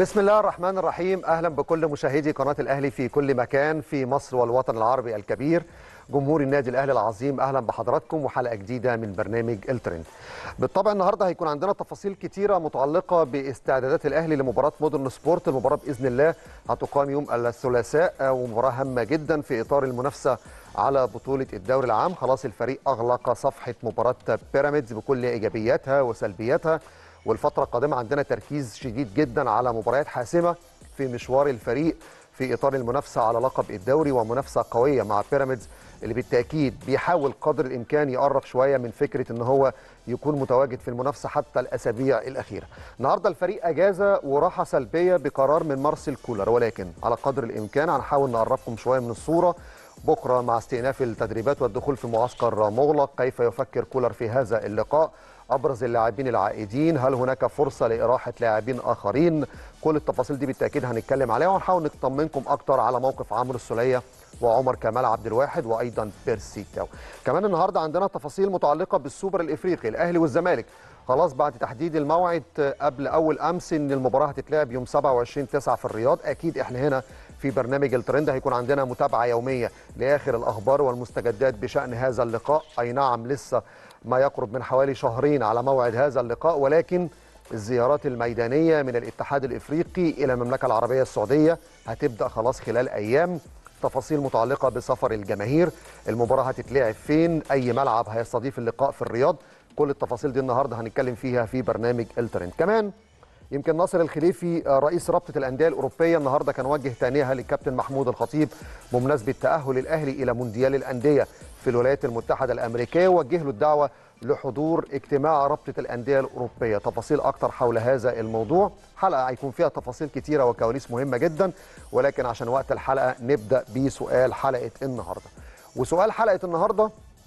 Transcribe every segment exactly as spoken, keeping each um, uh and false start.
بسم الله الرحمن الرحيم. أهلا بكل مشاهدي قناة الأهلي في كل مكان في مصر والوطن العربي الكبير. جمهور النادي الأهلي العظيم، أهلا بحضراتكم وحلقة جديدة من برنامج الترند. بالطبع النهارده هيكون عندنا تفاصيل كتيرة متعلقة باستعدادات الأهلي لمباراة مودرن سبورت. المباراة بإذن الله هتقام يوم الثلاثاء ومباراة هامة جدا في إطار المنافسة على بطولة الدوري العام. خلاص الفريق أغلق صفحة مباراة بيراميدز بكل إيجابياتها وسلبياتها، والفترة القادمة عندنا تركيز شديد جدا على مباريات حاسمة في مشوار الفريق في إطار المنافسة على لقب الدوري، ومنافسة قوية مع بيراميدز اللي بالتأكيد بيحاول قدر الإمكان يقرب شوية من فكرة إن هو يكون متواجد في المنافسة حتى الأسابيع الأخيرة. النهاردة الفريق أجازة وراحة سلبية بقرار من مارسيل كولر، ولكن على قدر الإمكان هنحاول نقربكم شوية من الصورة. بكرة مع استئناف التدريبات والدخول في معسكر مغلق، كيف يفكر كولر في هذا اللقاء؟ أبرز اللاعبين العائدين، هل هناك فرصة لإراحة لاعبين آخرين؟ كل التفاصيل دي بالتأكيد هنتكلم عليها، وهنحاول نطمنكم أكتر على موقف عمرو السولية وعمر كمال عبد الواحد وأيضا بيرسي تاو. كمان النهاردة عندنا تفاصيل متعلقة بالسوبر الإفريقي، الأهلي والزمالك خلاص بعد تحديد الموعد قبل أول أمس إن المباراة هتتلعب يوم سبعة وعشرين تسعة في الرياض. أكيد إحنا هنا في برنامج الترند هيكون عندنا متابعة يومية لآخر الأخبار والمستجدات بشأن هذا اللقاء. أي نعم لسه ما يقرب من حوالي شهرين على موعد هذا اللقاء، ولكن الزيارات الميدانية من الاتحاد الإفريقي إلى المملكة العربية السعودية هتبدأ خلاص خلال أيام. تفاصيل متعلقة بسفر الجماهير، المباراة هتتلعب فين، أي ملعب هيستضيف اللقاء في الرياض، كل التفاصيل دي النهاردة هنتكلم فيها في برنامج الترند. كمان يمكن ناصر الخليفي رئيس رابطة الأندية الأوروبية النهاردة كان وجه تهنئة للكابتن محمود الخطيب بمناسبة تأهل الأهلي إلى مونديال الأندية في الولايات المتحدة الأمريكية، ووجه له الدعوة لحضور اجتماع رابطة الأندية الأوروبية. تفاصيل أكتر حول هذا الموضوع، حلقة هيكون فيها تفاصيل كتيرة وكواليس مهمة جدا، ولكن عشان وقت الحلقة نبدأ بسؤال حلقة النهاردة. وسؤال حلقة النهاردة،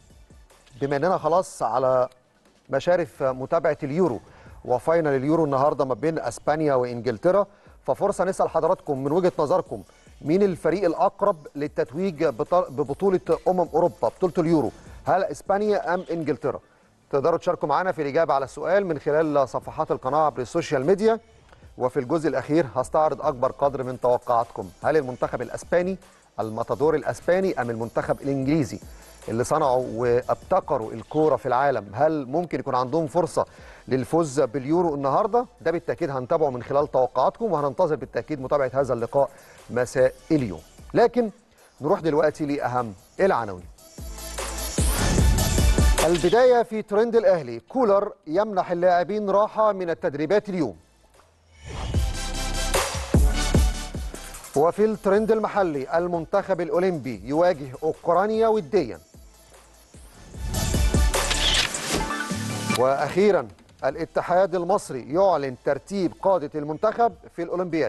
بما أننا خلاص على مشارف متابعة اليورو وفاينل اليورو النهارده ما بين اسبانيا وانجلترا، ففرصه نسال حضراتكم من وجهه نظركم مين الفريق الاقرب للتتويج ببطوله امم اوروبا بطوله اليورو؟ هل اسبانيا ام انجلترا؟ تقدروا تشاركوا معنا في الاجابه على السؤال من خلال صفحات القناه عبر السوشيال ميديا. وفي الجزء الاخير هستعرض اكبر قدر من توقعاتكم، هل المنتخب الاسباني الماتادور الاسباني ام المنتخب الانجليزي اللي صنعوا وابتكروا الكوره في العالم، هل ممكن يكون عندهم فرصه للفوز باليورو النهارده؟ ده بالتاكيد هنتابعه من خلال توقعاتكم، وهننتظر بالتاكيد متابعه هذا اللقاء مساء اليوم. لكن نروح دلوقتي لاهم العناوين. البدايه في ترند الاهلي، كولر يمنح اللاعبين راحه من التدريبات اليوم. وفي الترند المحلي، المنتخب الاولمبي يواجه اوكرانيا وديا. واخيرا الاتحاد المصري يعلن ترتيب قادة المنتخب في الأولمبياد.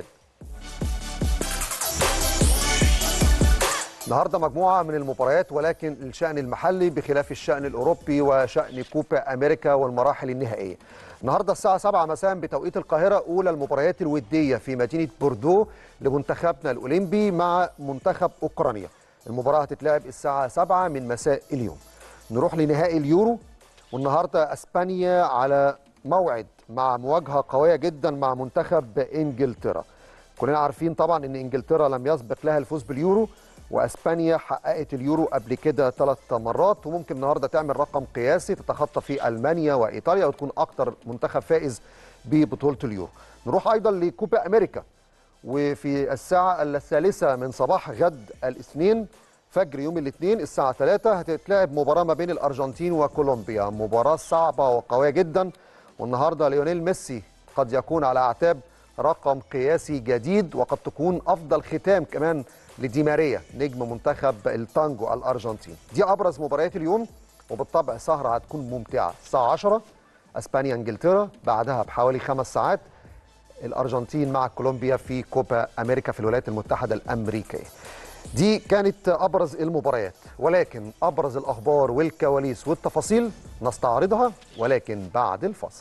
النهارده مجموعة من المباريات، ولكن الشأن المحلي بخلاف الشأن الأوروبي وشأن كوبا أمريكا والمراحل النهائية. النهارده الساعة سبعة مساء بتوقيت القاهرة أولى المباريات الودية في مدينة بوردو لمنتخبنا الأولمبي مع منتخب أوكرانيا. المباراة هتتلعب الساعة سبعة من مساء اليوم. نروح لنهائي اليورو، والنهارده اسبانيا على موعد مع مواجهه قويه جدا مع منتخب انجلترا. كلنا عارفين طبعا ان انجلترا لم يسبق لها الفوز باليورو، واسبانيا حققت اليورو قبل كده ثلاث مرات، وممكن النهارده تعمل رقم قياسي تتخطى فيه المانيا وايطاليا وتكون اكثر منتخب فائز ببطوله اليورو. نروح ايضا لكوبا امريكا، وفي الساعه الثالثه من صباح غد الاثنين فجر يوم الاثنين الساعة ثلاثة هتتلعب مباراة ما بين الأرجنتين وكولومبيا، مباراة صعبة وقوية جدا. والنهاردة ليونيل ميسي قد يكون على أعتاب رقم قياسي جديد، وقد تكون أفضل ختام كمان لدي ماريا نجم منتخب التانجو الأرجنتين. دي أبرز مباريات اليوم، وبالطبع سهرة هتكون ممتعة. الساعة عشرة أسبانيا انجلترا، بعدها بحوالي خمس ساعات الأرجنتين مع كولومبيا في كوبا أمريكا في الولايات المتحدة الأمريكية. دي كانت أبرز المباريات، ولكن أبرز الأخبار والكواليس والتفاصيل نستعرضها ولكن بعد الفاصل.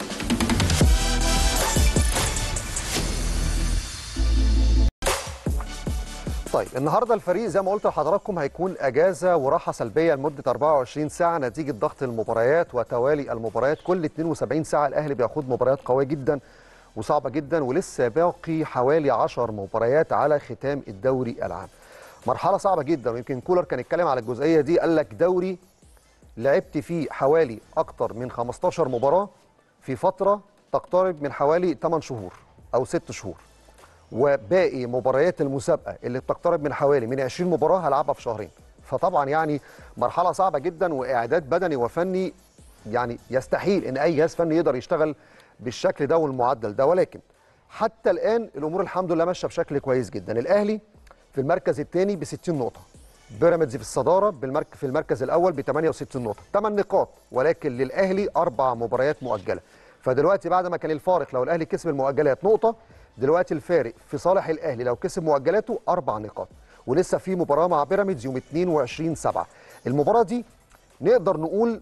طيب النهارده الفريق زي ما قلت لحضراتكم هيكون اجازه وراحه سلبيه لمده أربعة وعشرين ساعه نتيجه ضغط المباريات وتوالي المباريات. كل اثنين وسبعين ساعه الاهلي بياخد مباريات قويه جدا، وصعبه جدا، ولسه باقي حوالي عشر مباريات على ختام الدوري العام. مرحله صعبه جدا، ويمكن كولر كان اتكلم على الجزئيه دي، قال لك دوري لعبت فيه حوالي اكتر من خمستاشر مباراه في فتره تقترب من حوالي ثمانية شهور او ستة شهور، وباقي مباريات المسابقه اللي بتقترب من حوالي من عشرين مباراه هلعبها في شهرين. فطبعا يعني مرحله صعبه جدا، واعداد بدني وفني يعني يستحيل ان اي جهاز فني يقدر يشتغل بالشكل ده والمعدل ده. ولكن حتى الان الامور الحمد لله ماشيه بشكل كويس جدا. الاهلي في المركز الثاني ب ستين نقطه، بيراميدز في الصداره بالمرك في المركز الاول ب ثمانية وستين نقطه، ثمان نقاط، ولكن للاهلي اربع مباريات مؤجله. فدلوقتي بعد ما كان الفارق لو الاهلي كسب المؤجلات نقطه، دلوقتي الفارق في صالح الاهلي لو كسب مؤجلاته اربع نقاط، ولسه في مباراه مع بيراميدز يوم اتنين وعشرين سبعة. المباراه دي نقدر نقول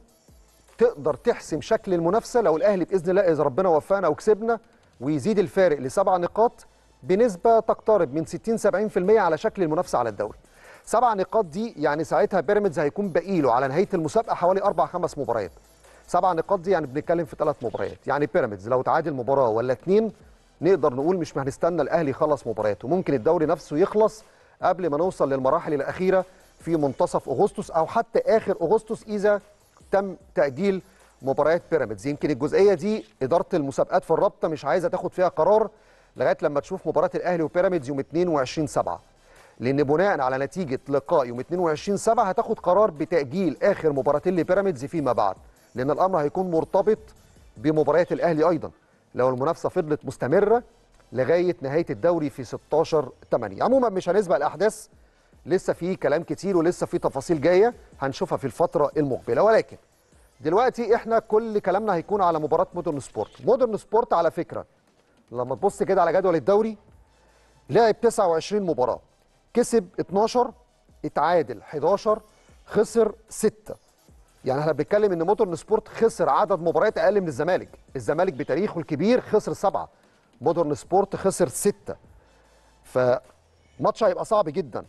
تقدر تحسم شكل المنافسه لو الاهلي باذن الله اذا ربنا وفقنا وكسبنا، ويزيد الفارق لسبع نقاط بنسبه تقترب من ستين سبعين في المية على شكل المنافسه على الدوري. سبع نقاط دي يعني ساعتها بيراميدز هيكون باقي له على نهايه المسابقه حوالي اربع خمس مباريات. سبع نقاط دي يعني بنتكلم في ثلاث مباريات، يعني بيراميدز لو تعادل مباراه ولا اتنين نقدر نقول مش هنستنى الاهلي يخلص مبارياته، ممكن الدوري نفسه يخلص قبل ما نوصل للمراحل الاخيره في منتصف اغسطس او حتى اخر اغسطس اذا تم تاجيل مباريات بيراميدز. يمكن الجزئيه دي اداره المسابقات في الرابطه مش عايزه تاخد فيها قرار لغايه لما تشوف مباراه الاهلي وبيراميدز يوم اتنين وعشرين سبعة، لان بناء على نتيجه لقاء يوم اتنين وعشرين سبعة هتاخد قرار بتاجيل اخر مباراتين لبيراميدز فيما بعد، لان الامر هيكون مرتبط بمباريات الاهلي ايضا لو المنافسه فضلت مستمره لغايه نهايه الدوري في ستاشر تمانية. عموما مش هنسبق الاحداث، لسه في كلام كتير ولسه في تفاصيل جايه هنشوفها في الفتره المقبله. ولكن دلوقتي احنا كل كلامنا هيكون على مباراه مودرن سبورت. مودرن سبورت على فكره لما تبص كده على جدول الدوري لعب تسعة وعشرين مباراه، كسب اتناشر، اتعادل حداشر، خسر ستة. يعني احنا بنتكلم ان مودرن سبورت خسر عدد مباريات اقل من الزمالك، الزمالك بتاريخه الكبير خسر سبعة، مودرن سبورت خسر ستة. فماتش هيبقى صعب جدا.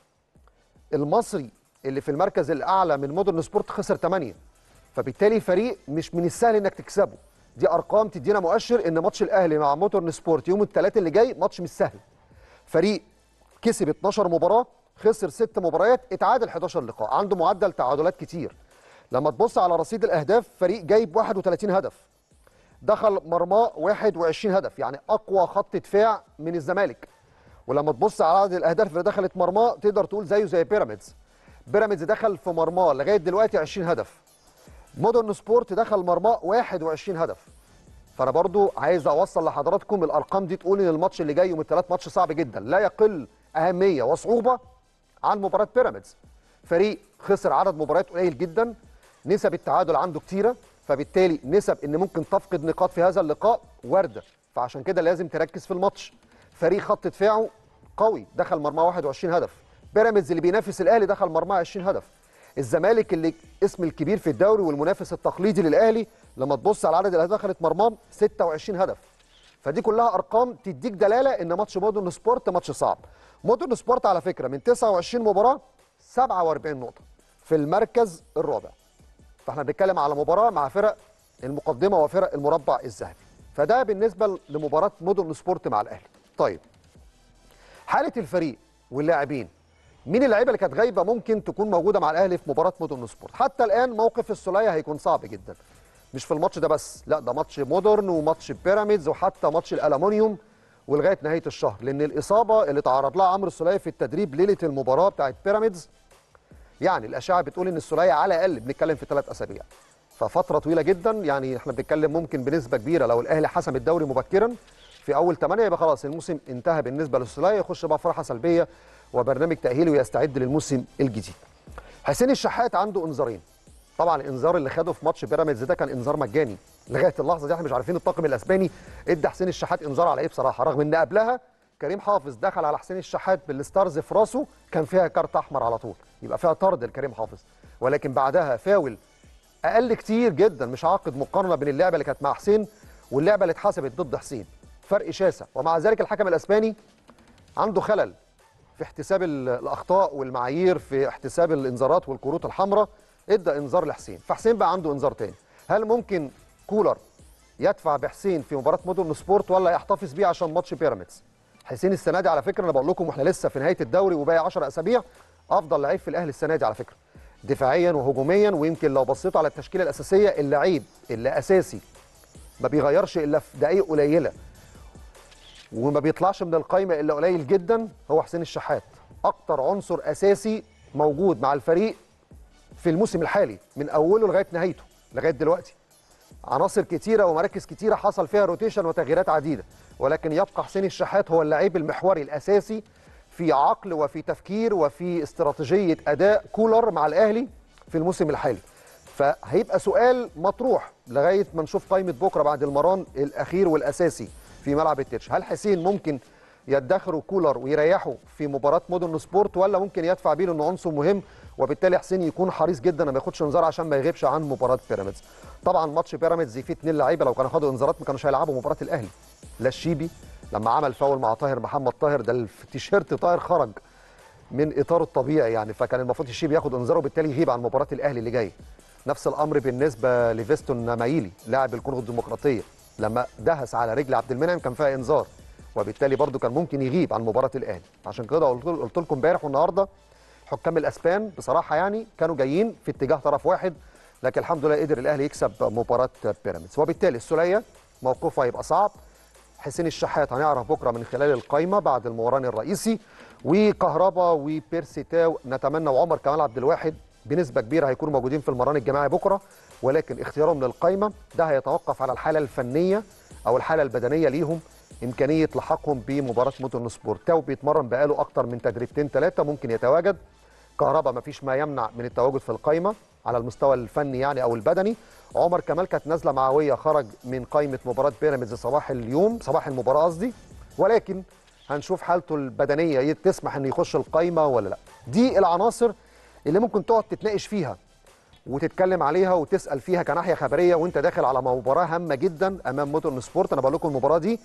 المصري اللي في المركز الاعلى من مودرن سبورت خسر تمانية، فبالتالي فريق مش من السهل انك تكسبه. دي ارقام تدينا مؤشر ان ماتش الاهلي مع مودرن سبورت يوم الثلاثاء اللي جاي ماتش مش سهل. فريق كسب اتناشر مباراه، خسر ست مباريات، اتعادل حداشر لقاء، عنده معدل تعادلات كتير. لما تبص على رصيد الاهداف فريق جايب واحد وتلاتين هدف، دخل مرماه واحد وعشرين هدف، يعني اقوى خط دفاع من الزمالك. ولما تبص على عدد الاهداف اللي دخلت مرماه تقدر تقول زيه زي بيراميدز. بيراميدز دخل في مرماه لغايه دلوقتي عشرين هدف، مودرن سبورت دخل مرماه واحد وعشرين هدف. فانا برضو عايز اوصل لحضراتكم الارقام دي تقول ان الماتش اللي جاي يوم الثلاث ماتش صعب جدا، لا يقل اهميه وصعوبه عن مباراه بيراميدز. فريق خسر عدد مباريات قليل جدا، نسب التعادل عنده كتيره، فبالتالي نسب ان ممكن تفقد نقاط في هذا اللقاء وارده، فعشان كده لازم تركز في الماتش. فريق خط دفاعه قوي دخل مرماه واحد وعشرين هدف، بيراميدز اللي بينافس الاهلي دخل مرماه عشرين هدف، الزمالك اللي اسم الكبير في الدوري والمنافس التقليدي للاهلي لما تبص على عدد الاهداف دخلت مرماه ستة وعشرين هدف. فدي كلها ارقام تديك دلاله ان ماتش مودرن سبورت ماتش صعب. مودرن سبورت على فكره من تسعة وعشرين مباراه سبعة واربعين نقطه في المركز الرابع، فاحنا بنتكلم على مباراه مع فرق المقدمه وفرق المربع الذهبي. فده بالنسبه لمباراه مودرن سبورت مع الاهلي. طيب حاله الفريق واللاعبين، مين اللعيبه اللي كانت غايبه ممكن تكون موجوده مع الاهلي في مباراه مودرن سبورت؟ حتى الان موقف السوليه هيكون صعب جدا، مش في الماتش ده بس، لا ده ماتش مودرن وماتش بيراميدز وحتى ماتش الالومنيوم ولغايه نهايه الشهر، لان الاصابه اللي تعرض لها عمرو السوليه في التدريب ليله المباراه بتاعت بيراميدز، يعني الاشعه بتقول ان السوليه على الاقل بنتكلم في ثلاث اسابيع، ففتره طويله جدا. يعني احنا بنتكلم ممكن بنسبه كبيره لو الاهلي حسم الدوري مبكرا في اول ثمانية يبقى خلاص الموسم انتهى بالنسبه للسوليه، يخش بقى في راحه سلبيه وبرنامج تاهيلي ويستعد للموسم الجديد. حسين الشحات عنده انذارين، طبعا الانذار اللي خده في ماتش بيراميدز ده كان انذار مجاني، لغايه اللحظه دي احنا مش عارفين الطاقم الاسباني ادى حسين الشحات انذار على ايه بصراحه، رغم ان قبلها كريم حافظ دخل على حسين الشحات بالستارز في راسه كان فيها كارت احمر على طول، يبقى فيها طرد لكريم حافظ، ولكن بعدها فاول اقل كتير جدا، مش عاقد مقارنه بين اللعبه اللي كانت مع حسين واللعبه اللي اتحسبت ضد حسين، فرق شاسع. ومع ذلك الحكم الاسباني عنده خلل في احتساب الاخطاء والمعايير في احتساب الانذارات والكروت الحمراء، ادى انذار لحسين، فحسين بقى عنده انذار تاني. هل ممكن كولر يدفع بحسين في مباراه مودرن سبورت ولا يحتفظ بيه عشان ماتش بيراميدز؟ حسين السنه دي على فكره انا بقول لكم واحنا لسه في نهايه الدوري وباقي عشرة اسابيع، افضل لعيب في الاهلي السنه دي على فكره، دفاعيا وهجوميا. ويمكن لو بصيتوا على التشكيله الاساسيه، اللعيب اللي اساسي ما بيغيرش الا في دقائق قليله وما بيطلعش من القايمه الا قليل جدا، هو حسين الشحات. اكتر عنصر اساسي موجود مع الفريق في الموسم الحالي من اوله لغايه نهايته لغايه دلوقتي. عناصر كتيره ومراكز كتيره حصل فيها روتيشن وتغييرات عديده، ولكن يبقى حسين الشحات هو اللعيب المحوري الاساسي في عقل وفي تفكير وفي استراتيجيه اداء كولر مع الاهلي في الموسم الحالي. فهيبقى سؤال مطروح لغايه ما نشوف قائمه بكره بعد المران الاخير والاساسي في ملعب التتش، هل حسين ممكن يدخروا كولر ويريحوا في مباراه مودرن سبورت ولا ممكن يدفع بيه لانه عنصر مهم، وبالتالي حسين يكون حريص جدا ما ياخدش انذار عشان ما يغيبش عن مباراه بيراميدز. طبعا ماتش بيراميدز فيه اثنين لعيبه لو كانوا خدوا انذارات ما كانوش هيلعبوا مباراه الاهلي. لا الشيبي لما عمل فاول مع طاهر محمد طاهر، ده التيشيرت طاهر خرج من اطاره الطبيعي يعني، فكان المفروض الشيبي ياخد انذار وبالتالي يغيب عن مباراه الاهلي اللي جايه. نفس الامر بالنسبه لفيستون مايلي لاعب الكونغو الديمقراطيه، لما دهس على رجل عبد المنعم كان فيها انذار وبالتالي برضو كان ممكن يغيب عن مباراه الاهلي. عشان كده قلت لكم امبارح والنهارده حكام الاسبان بصراحه يعني كانوا جايين في اتجاه طرف واحد، لكن الحمد لله قدر الاهلي يكسب مباراه بيراميدز. وبالتالي السوليه موقفه هيبقى صعب. حسين الشحات هنعرف بكره من خلال القايمه بعد الموران الرئيسي، وكهربا وبيرسي تاو نتمنى وعمر كمال عبد الواحد بنسبه كبيره هيكونوا موجودين في المران الجماعي بكره، ولكن اختيارهم للقايمه ده هيتوقف على الحاله الفنيه او الحاله البدنيه ليهم، امكانيه لحاقهم بمباراه مودرن سبورت. تاو بيتمرن بقاله اكتر من تدريبتين ثلاثه ممكن يتواجد. كهربا ما فيش ما يمنع من التواجد في القايمه على المستوى الفني يعني او البدني. عمر كمال كانت نازله معويه، خرج من قايمه مباراه بيراميدز صباح اليوم صباح المباراه قصدي، ولكن هنشوف حالته البدنيه تسمح انه يخش القايمه ولا لا. دي العناصر اللي ممكن تقعد تتناقش فيها وتتكلم عليها وتسال فيها كناحيه خبريه وانت داخل على مباراه هامه جدا امام مودرن سبورت. انا بقول لكم المباراه دي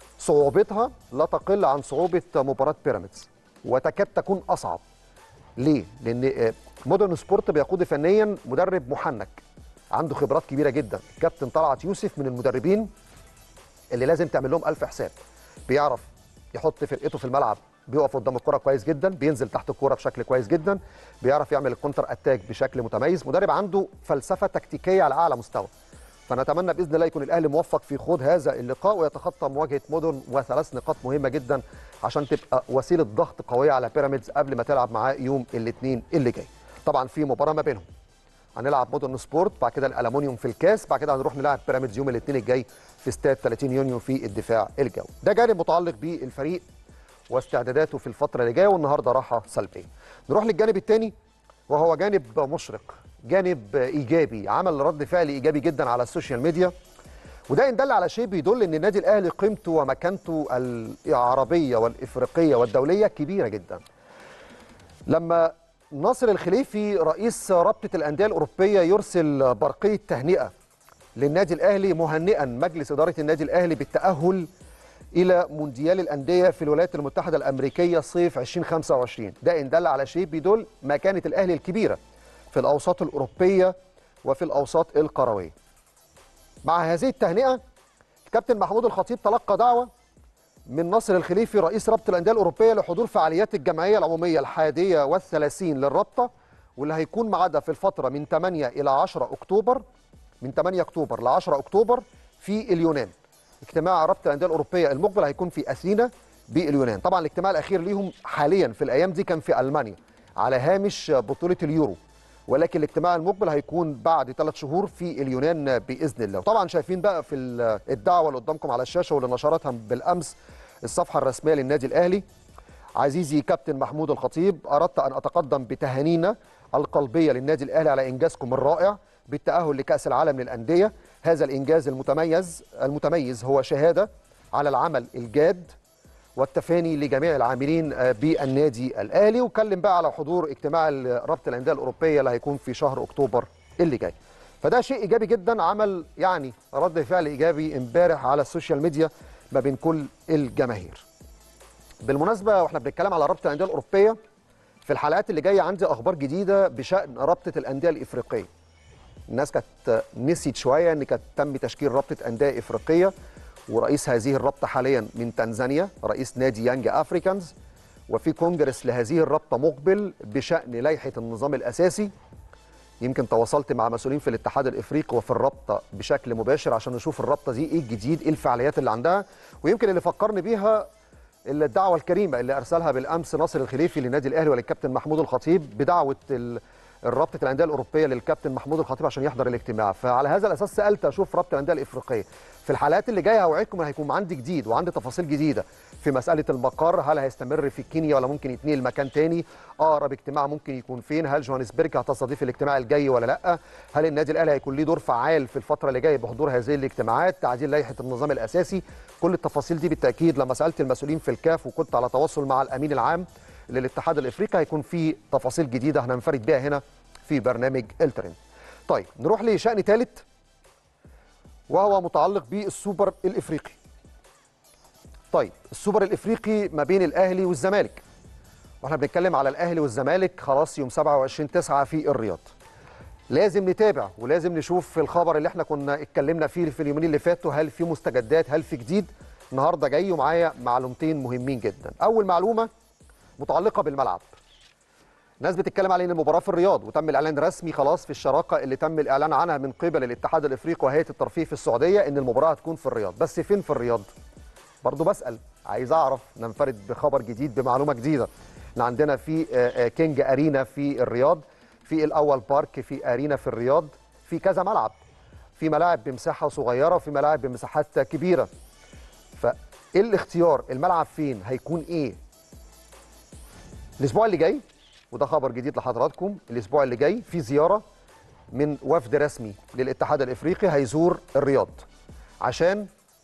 صعوبتها لا تقل عن صعوبه مباراه بيراميدز وتكاد تكون اصعب. ليه؟ لان مودرن سبورت بيقود فنيا مدرب محنك عنده خبرات كبيره جدا، الكابتن طلعت يوسف من المدربين اللي لازم تعمل لهم الف حساب. بيعرف يحط فرقته في الملعب، بيقف قدام الكره كويس جدا، بينزل تحت الكره بشكل كويس جدا، بيعرف يعمل الكونتر اتاك بشكل متميز، مدرب عنده فلسفه تكتيكيه على اعلى مستوى. فنتمنى باذن الله يكون الاهلي موفق في خوض هذا اللقاء ويتخطى مواجهه مودرن، وثلاث نقاط مهمه جدا عشان تبقى وسيله ضغط قويه على بيراميدز قبل ما تلعب معاه يوم الاثنين اللي جاي. طبعا في مباراه ما بينهم، هنلعب مودرن سبورت بعد كده الالومنيوم في الكاس، بعد كده هنروح نلعب بيراميدز يوم الاثنين الجاي في استاد ثلاثين يونيو في الدفاع الجوي. ده جانب متعلق بالفريق واستعداداته في الفتره اللي جايه، والنهارده راحه سلبيه. نروح للجانب الثاني وهو جانب مشرق، جانب ايجابي، عمل رد فعل ايجابي جدا على السوشيال ميديا، وده ان دل على شيء بيدل ان النادي الاهلي قيمته ومكانته العربيه والافريقيه والدوليه كبيره جدا. لما ناصر الخليفي رئيس رابطه الانديه الاوروبيه يرسل برقيه تهنئه للنادي الاهلي مهنئا مجلس اداره النادي الاهلي بالتاهل الى مونديال الانديه في الولايات المتحده الامريكيه صيف ألفين وخمسة وعشرين، ده ان دل على شيء بيدل مكانه الاهلي الكبيره في الاوساط الاوروبيه وفي الاوساط القرويه. مع هذه التهنئه الكابتن محمود الخطيب تلقى دعوه من ناصر الخليفي رئيس رابطه الانديه الاوروبيه لحضور فعاليات الجمعيه العموميه الحادية والثلاثين للرابطه، واللي هيكون ميعادها في الفتره من ثمانية إلى عشرة أكتوبر، من ثمانية أكتوبر ل عشرة أكتوبر في اليونان. اجتماع رابطه الانديه الاوروبيه المقبل هيكون في اثينا باليونان. طبعا الاجتماع الاخير ليهم حاليا في الايام دي كان في المانيا على هامش بطوله اليورو، ولكن الاجتماع المقبل هيكون بعد ثلاث شهور في اليونان باذن الله. طبعا شايفين بقى في الدعوه اللي قدامكم على الشاشه واللي نشرتها بالامس الصفحه الرسميه للنادي الاهلي: عزيزي كابتن محمود الخطيب، اردت ان اتقدم بتهانينا القلبيه للنادي الاهلي على انجازكم الرائع بالتاهل لكاس العالم للانديه. هذا الانجاز المتميز المتميز هو شهاده على العمل الجاد والتفاني لجميع العاملين بالنادي الاهلي. وكلم بقى على حضور اجتماع رابطه الانديه الاوروبيه اللي هيكون في شهر اكتوبر اللي جاي. فده شيء ايجابي جدا، عمل يعني رد فعل ايجابي امبارح على السوشيال ميديا ما بين كل الجماهير. بالمناسبه واحنا بنتكلم على رابطه الانديه الاوروبيه، في الحلقات اللي جايه عندي اخبار جديده بشان رابطه الانديه الافريقيه. الناس كانت نسيت شويه ان كانت تم تشكيل رابطه انديه افريقيه، ورئيس هذه الرابطه حاليا من تنزانيا رئيس نادي يانج افريكانز، وفي كونجرس لهذه الرابطه مقبل بشان لائحه النظام الاساسي. يمكن تواصلت مع مسؤولين في الاتحاد الافريقي وفي الرابطه بشكل مباشر عشان نشوف الرابطه دي ايه الجديد، ايه الفعاليات اللي عندها، ويمكن اللي فكرني بيها الدعوه الكريمه اللي ارسلها بالامس ناصر الخليفي للنادي الاهلي وللكابتن محمود الخطيب بدعوه الرابطه الانديه الاوروبيه للكابتن محمود الخطيب عشان يحضر الاجتماع. فعلى هذا الاساس سالت اشوف رابطه الانديه الافريقيه في الحلقات اللي جايه. هوعدكم هيكون عندي جديد وعندي تفاصيل جديده في مساله المقر، هل هيستمر في كينيا ولا ممكن يتنقل مكان تاني، اقرب اجتماع ممكن يكون فين، هل جوهانسبرج هتستضيف الاجتماع الجاي ولا لا، هل النادي الاهلي هيكون ليه دور فعال في الفتره اللي جايه بحضور هذه الاجتماعات، تعديل لائحه النظام الاساسي. كل التفاصيل دي بالتاكيد لما سالت المسؤولين في الكاف وكنت على تواصل مع الامين العام للاتحاد الافريقي هيكون في تفاصيل جديده هننفرد بها هنا في برنامج الترند. طيب نروح لشأن ثالث وهو متعلق بالسوبر الافريقي. طيب السوبر الافريقي ما بين الاهلي والزمالك، واحنا بنتكلم على الاهلي والزمالك خلاص يوم سبعة وعشرين تسعة في الرياض. لازم نتابع ولازم نشوف في الخبر اللي احنا كنا اتكلمنا فيه في اليومين اللي فاتوا، هل في مستجدات، هل في جديد. النهارده جاي ومعايا معلومتين مهمين جدا. اول معلومه متعلقه بالملعب. ناس بتتكلم على ان المباراه في الرياض وتم الاعلان رسمي خلاص في الشراكه اللي تم الاعلان عنها من قبل الاتحاد الافريقي وهيئه الترفيه في السعوديه ان المباراه هتكون في الرياض. بس فين في الرياض؟ برضو بسال، عايز اعرف، ننفرد بخبر جديد بمعلومه جديده. احنا عندنا في كينج ارينا في الرياض، في الاول بارك في ارينا في الرياض، في كذا ملعب، في ملاعب بمساحه صغيره وفي ملاعب بمساحات كبيره. فايه الاختيار؟ الملعب فين؟ هيكون ايه؟ الاسبوع اللي جاي، وده خبر جديد لحضراتكم، الاسبوع اللي جاي في زياره من وفد رسمي للاتحاد الافريقي هيزور الرياض عشان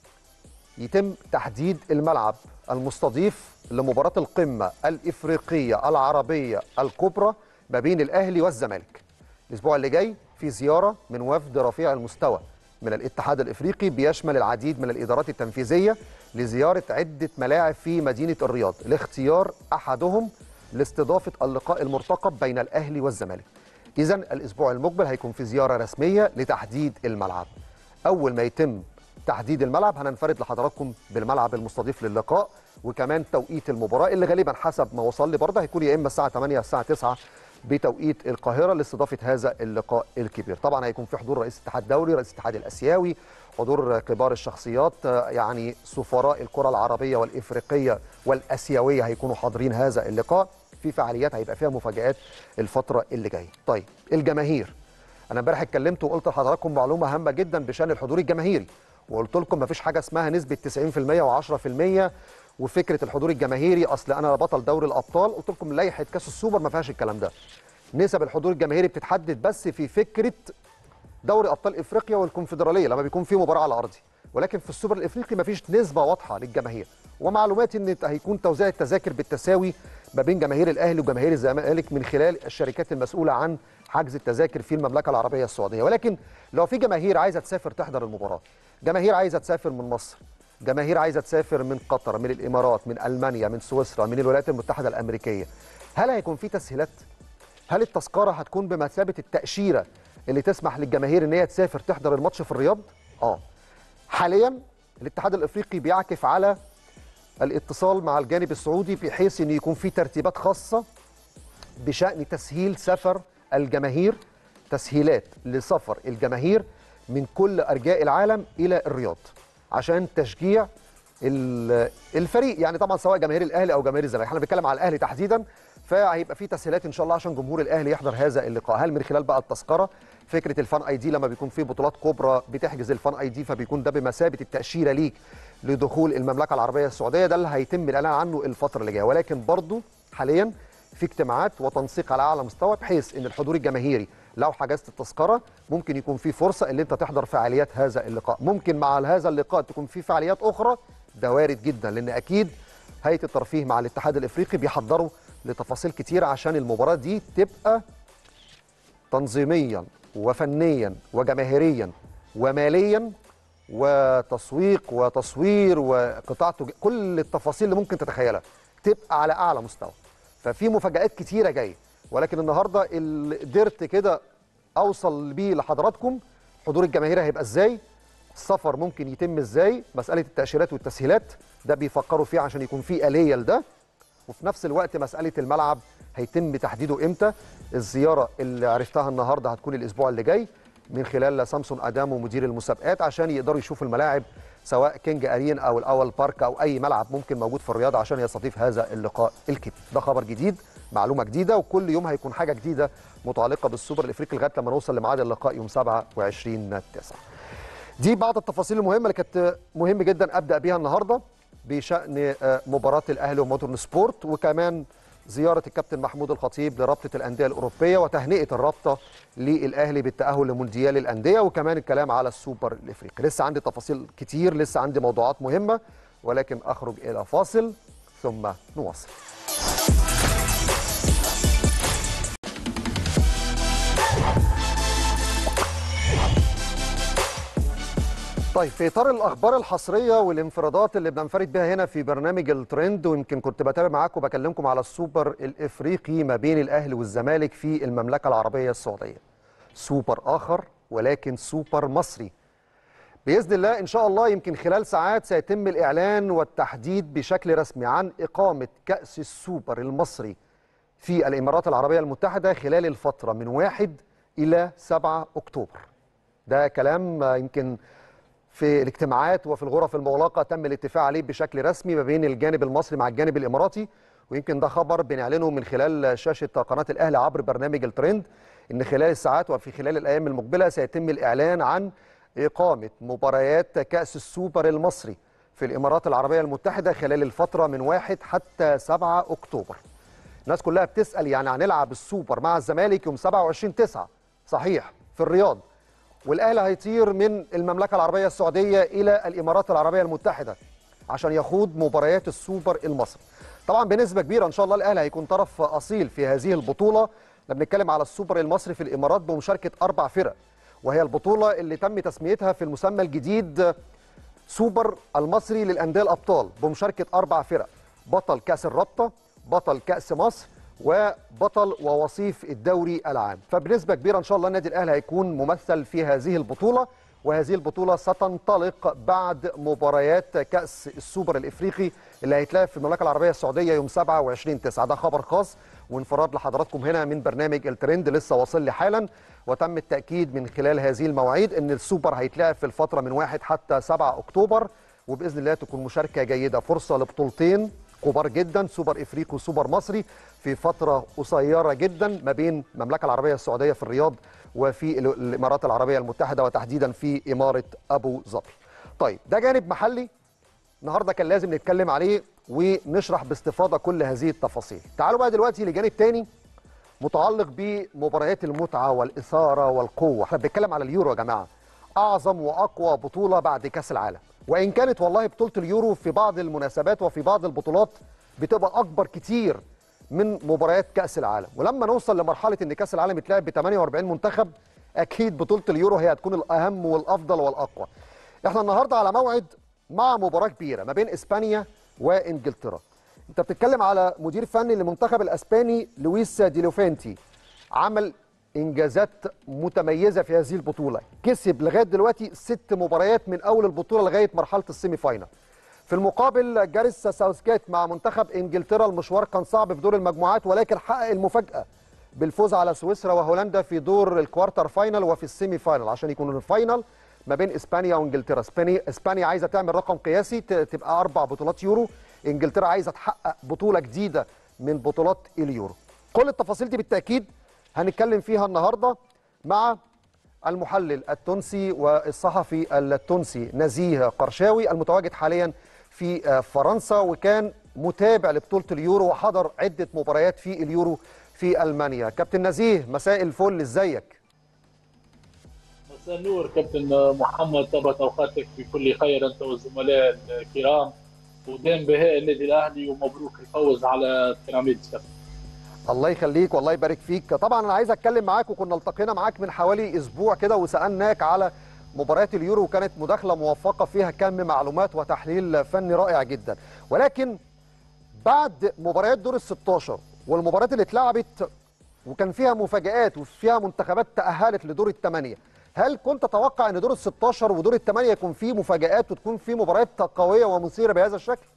يتم تحديد الملعب المستضيف لمباراه القمه الافريقيه العربيه الكبرى ما بين الاهلي والزمالك. الاسبوع اللي جاي في زياره من وفد رفيع المستوى من الاتحاد الافريقي بيشمل العديد من الادارات التنفيذيه لزياره عده ملاعب في مدينه الرياض لاختيار احدهم لاستضافه اللقاء المرتقب بين الاهلي والزمالك. اذا الاسبوع المقبل هيكون في زياره رسميه لتحديد الملعب. اول ما يتم تحديد الملعب هننفرد لحضراتكم بالملعب المستضيف للقاء وكمان توقيت المباراه اللي غالبا حسب ما وصل لي برضه هيكون يا اما الساعه ثمانية الساعه تسعة بتوقيت القاهره لاستضافه هذا اللقاء الكبير. طبعا هيكون في حضور رئيس الاتحاد الدولي، رئيس الاتحاد الاسيوي، حضور كبار الشخصيات، يعني سفراء الكره العربيه والافريقيه والاسيويه هيكونوا حاضرين هذا اللقاء. في فعاليات هيبقى فيها مفاجآت الفتره اللي جايه. طيب الجماهير، انا امبارح اتكلمت وقلت لحضراتكم معلومه هامه جدا بشان الحضور الجماهيري، وقلت لكم مفيش حاجه اسمها نسبه تسعين في المية وعشرة في المية وفكره الحضور الجماهيري اصل انا بطل دوري الابطال. قلت لكم لائحه كاس السوبر ما فيهاش الكلام ده. نسب الحضور الجماهيري بتتحدد بس في فكره دوري ابطال افريقيا والكونفدراليه لما بيكون في مباراه على ارضي، ولكن في السوبر الافريقي مفيش نسبه واضحه للجماهير. ومعلوماتي ان هيكون توزيع التذاكر بالتساوي ما بين جماهير الاهلي وجماهير الزمالك من خلال الشركات المسؤوله عن حجز التذاكر في المملكه العربيه السعوديه. ولكن لو في جماهير عايزه تسافر تحضر المباراه، جماهير عايزه تسافر من مصر، جماهير عايزه تسافر من قطر، من الامارات، من المانيا، من سويسرا، من الولايات المتحده الامريكيه، هل هيكون في تسهيلات؟ هل التذكره هتكون بمثابه التاشيره اللي تسمح للجماهير ان هي تسافر تحضر الماتش في الرياض؟ اه. حاليا الاتحاد الافريقي بيعكف على الاتصال مع الجانب السعودي بحيث ان يكون في ترتيبات خاصه بشان تسهيل سفر الجماهير، تسهيلات لسفر الجماهير من كل ارجاء العالم الى الرياض عشان تشجيع الفريق، يعني طبعا سواء جماهير الاهلي او جماهير الزمالك. احنا بنتكلم على الاهلي تحديدا، فهيبقى في تسهيلات ان شاء الله عشان جمهور الاهلي يحضر هذا اللقاء. هل من خلال بقى التذكره، فكره الفان اي دي لما بيكون في بطولات كبرى بتحجز الفان اي دي فبيكون ده بمثابه التاشيره ليك لدخول المملكه العربيه السعوديه. ده اللي هيتم الاعلان عنه الفتره اللي جايه، ولكن برضو حاليا في اجتماعات وتنسيق على اعلى مستوى بحيث ان الحضور الجماهيري لو حجزت التذكره ممكن يكون في فرصه ان انت تحضر فعاليات هذا اللقاء. ممكن مع هذا اللقاء تكون في فعاليات اخرى، ده وارد جدا، لان اكيد هيئه الترفيه مع الاتحاد الافريقي بيحضروا لتفاصيل كتيره عشان المباراه دي تبقى تنظيميا وفنيا وجماهيريا وماليا وتسويق وتصوير وقطاع كل التفاصيل اللي ممكن تتخيلها تبقى على اعلى مستوى. ففي مفاجآت كتيره جايه، ولكن النهارده اللي قدرت كده اوصل بيه لحضراتكم حضور الجماهير هيبقى ازاي، السفر ممكن يتم ازاي، مساله التاشيرات والتسهيلات ده بيفكروا فيه عشان يكون في آلية لده، وفي نفس الوقت مساله الملعب هيتم تحديده امتى. الزياره اللي عرفتها النهارده هتكون الاسبوع اللي جاي من خلال سامسون ادامو مدير المسابقات عشان يقدروا يشوفوا الملاعب سواء كينج ارين او الاول بارك او اي ملعب ممكن موجود في الرياض عشان يستضيف هذا اللقاء الكبير. ده خبر جديد، معلومه جديده، وكل يوم هيكون حاجه جديده متعلقه بالسوبر الافريقي لغايه لما نوصل لميعاد اللقاء يوم سبعة وعشرين تسعة. دي بعض التفاصيل المهمه اللي كانت مهم جدا ابدا بيها النهارده بشان مباراه الاهلي ومودرن سبورت، وكمان زياره الكابتن محمود الخطيب لرابطه الانديه الاوروبيه وتهنئه الرابطه للاهلي بالتاهل لمونديال الانديه، وكمان الكلام على السوبر الافريقي. لسه عندي تفاصيل كتير، لسه عندي موضوعات مهمه، ولكن اخرج الى فاصل ثم نواصل. طيب في اطار الاخبار الحصريه والانفرادات اللي بننفرد بها هنا في برنامج الترند، ويمكن كنت بتابع معاكم وبكلمكم على السوبر الافريقي ما بين الاهلي والزمالك في المملكه العربيه السعوديه. سوبر اخر ولكن سوبر مصري. باذن الله ان شاء الله يمكن خلال ساعات سيتم الاعلان والتحديد بشكل رسمي عن اقامه كاس السوبر المصري في الامارات العربيه المتحده خلال الفتره من واحد الى سبعة اكتوبر. ده كلام يمكن في الاجتماعات وفي الغرف المغلقه تم الاتفاق عليه بشكل رسمي ما بين الجانب المصري مع الجانب الاماراتي، ويمكن ده خبر بنعلنه من خلال شاشه قناه الاهلي عبر برنامج الترند ان خلال الساعات وفي خلال الايام المقبله سيتم الاعلان عن اقامه مباريات كاس السوبر المصري في الامارات العربيه المتحده خلال الفتره من واحد حتى سبعة اكتوبر. الناس كلها بتسال يعني هنلعب السوبر مع الزمالك يوم سبعة وعشرين تسعة صحيح في الرياض، والاهلي هيطير من المملكه العربيه السعوديه الى الامارات العربيه المتحده عشان يخوض مباريات السوبر المصري. طبعا بنسبه كبيره ان شاء الله الاهلي هيكون طرف اصيل في هذه البطوله. احنا بنتكلم على السوبر المصري في الامارات بمشاركه اربع فرق، وهي البطوله اللي تم تسميتها في المسمى الجديد سوبر المصري للانديه الابطال بمشاركه اربع فرق: بطل كاس الرابطه، بطل كاس مصر، وبطل ووصيف الدوري العام. فبنسبه كبيره ان شاء الله النادي الاهلي هيكون ممثل في هذه البطوله، وهذه البطوله ستنطلق بعد مباريات كاس السوبر الافريقي اللي هيتلعب في المملكه العربيه السعوديه يوم سبعة وعشرين تسعة. ده خبر خاص وانفراد لحضراتكم هنا من برنامج الترند لسه واصل لي حالا، وتم التاكيد من خلال هذه المواعيد ان السوبر هيتلعب في الفتره من واحد حتى سبعة اكتوبر، وباذن الله تكون مشاركه جيده، فرصه لبطولتين كبار جدا، سوبر افريقي وسوبر مصري في فتره قصيره جدا ما بين المملكه العربيه السعوديه في الرياض وفي الامارات العربيه المتحده وتحديدا في اماره ابو ظبي. طيب ده جانب محلي النهارده كان لازم نتكلم عليه ونشرح باستفاضه كل هذه التفاصيل. تعالوا بقى دلوقتي لجانب تاني متعلق بمباريات المتعه والاثاره والقوه. احنا بنتكلم على اليورو يا جماعه، اعظم واقوى بطوله بعد كاس العالم، وان كانت والله بطوله اليورو في بعض المناسبات وفي بعض البطولات بتبقى اكبر كتير من مباريات كاس العالم، ولما نوصل لمرحله ان كاس العالم يتلعب ب ثمانية وأربعين منتخب اكيد بطوله اليورو هي هتكون الاهم والافضل والاقوى. احنا النهارده على موعد مع مباراه كبيره ما بين اسبانيا وانجلترا. انت بتتكلم على مدير فني للمنتخب الاسباني لويس دي لوفينتي، عمل انجازات متميزه في هذه البطوله، كسب لغايه دلوقتي ست مباريات من اول البطوله لغايه مرحله السيمي فاينال. في المقابل جاريس ساوثجيت مع منتخب انجلترا المشوار كان صعب في دور المجموعات، ولكن حقق المفاجاه بالفوز على سويسرا وهولندا في دور الكوارتر فاينال وفي السيمي فاينال عشان يكون الفاينال ما بين اسبانيا وانجلترا. اسبانيا اسبانيا عايزه تعمل رقم قياسي تبقى اربع بطولات يورو، انجلترا عايزه تحقق بطوله جديده من بطولات اليورو. كل التفاصيل دي بالتاكيد هنتكلم فيها النهارده مع المحلل التونسي والصحفي التونسي نزيه قرشاوي المتواجد حاليا في فرنسا، وكان متابع لبطوله اليورو وحضر عده مباريات في اليورو في المانيا. كابتن نزيه مساء الفل، ازيك؟ مساء النور كابتن محمد، طابت اوقاتك بكل خير انت والزملاء الكرام، ودام بهاء النادي الاهلي ومبروك الفوز على بيراميدز. الله يخليك والله يبارك فيك. طبعا انا عايز اتكلم معاك، وكنا التقينا معاك من حوالي اسبوع كده وسالناك على مباريات اليورو، وكانت مداخله موفقه فيها كم معلومات وتحليل فني رائع جدا. ولكن بعد مباريات دور ال ستاشر والمباريات اللي اتلعبت وكان فيها مفاجآت وفيها منتخبات تأهلت لدور الثمانية. هل كنت تتوقع ان دور ال ستاشر ودور الثمانية يكون فيه مفاجآت وتكون فيه مباريات قوية ومثيرة بهذا الشكل؟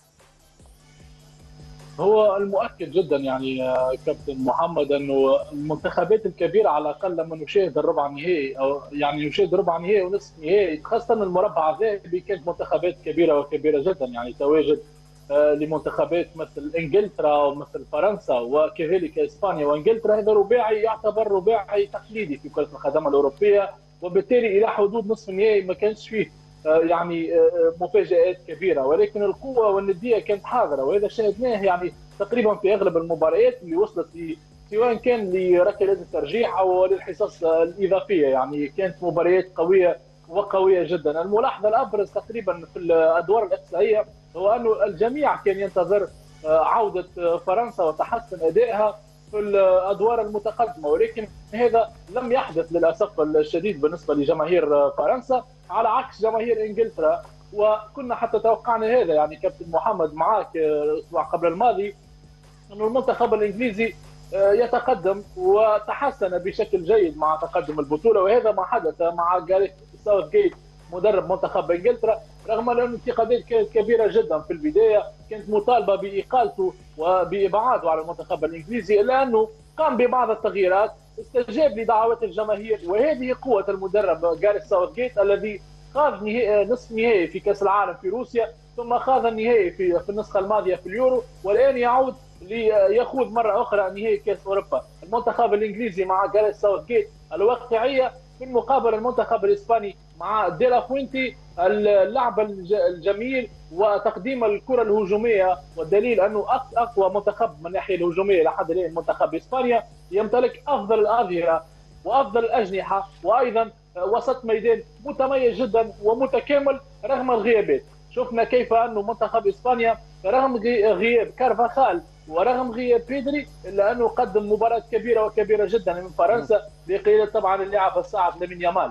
هو المؤكد جدا يعني آه، كابتن محمد انه المنتخبات الكبيره على الاقل لما نشاهد الربع النهائي او يعني نشاهد ربع نهائي ونصف نهائي خاصه المربع الذهبي كانت منتخبات كبيره وكبيره جدا، يعني تواجد آه، لمنتخبات مثل انجلترا ومثل فرنسا وكذلك اسبانيا وانجلترا، هذا رباعي يعتبر رباعي تقليدي في كره القدم الاوروبيه، وبالتالي الى حدود نصف النهائي ما كانش فيه آه، يعني آه، مفاجآت كبيره، ولكن القوه والنديه كانت حاضره، وهذا شاهدناه يعني تقريبا في اغلب المباريات اللي وصلت ل سواء كان لركلات الترجيح او للحصص الاضافيه، يعني كانت مباريات قويه وقويه جدا. الملاحظه الابرز تقريبا في الادوار الاقصائيه هو انه الجميع كان ينتظر آه، عوده فرنسا وتحسن ادائها في الادوار المتقدمه، ولكن هذا لم يحدث للاسف الشديد بالنسبه لجماهير فرنسا على عكس جماهير انجلترا. وكنا حتى توقعنا هذا يعني كابتن محمد معك الاسبوع قبل الماضي أن المنتخب الإنجليزي يتقدم وتحسن بشكل جيد مع تقدم البطولة، وهذا ما حدث مع جاريث ساوثغيت مدرب منتخب إنجلترا، رغم أن الانتقادات كانت كبيرة جدا في البداية، كانت مطالبة بإقالته وبإبعاده على المنتخب الإنجليزي، إلا أنه قام ببعض التغييرات، استجاب لدعوات الجماهير، وهذه قوة المدرب جاريث ساوثغيت الذي خاض نصف نهائي في كأس العالم في روسيا، ثم خاض النهائي في في النسخة الماضية في اليورو، والآن يعود ليخوض مره اخرى نهائي كاس اوروبا. المنتخب الانجليزي مع جاريث ساوثغيت الواقعيه في المقابل المنتخب الاسباني مع ديلا فوينتي اللعب الجميل وتقديم الكره الهجوميه، والدليل انه اقوى منتخب من الناحيه الهجوميه لحد الان منتخب اسبانيا، يمتلك افضل الاظهره وافضل الاجنحه وايضا وسط ميدان متميز جدا ومتكامل رغم الغيابات. شفنا كيف انه منتخب اسبانيا رغم غياب كارفاخال ورغم غياب بيدري الا انه قدم مباراه كبيره وكبيره جدا من فرنسا بقياده طبعا اللاعب الصاعد لامين يامال.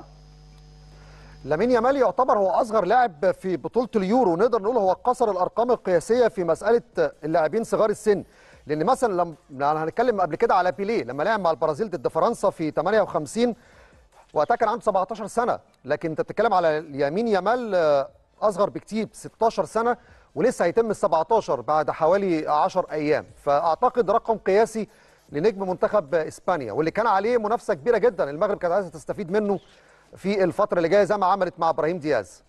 لامين يامال يعتبر هو اصغر لاعب في بطوله اليورو، نقدر نقول هو كسر الارقام القياسيه في مساله اللاعبين صغار السن، لان مثلا لما هنتكلم قبل كده على بيليه لما لعب مع البرازيل ضد فرنسا في ثمانية وخمسين وقتها كان عنده سبعتاشر سنه، لكن انت بتتكلم على يمين يامال اصغر بكتير ستاشر سنه ولسه هيتم ال سبعتاشر بعد حوالي عشرة ايام، فاعتقد رقم قياسي لنجم منتخب اسبانيا واللي كان عليه منافسه كبيره جدا، المغرب كانت عايزه تستفيد منه في الفتره اللي جايه زي ما عملت مع ابراهيم دياز.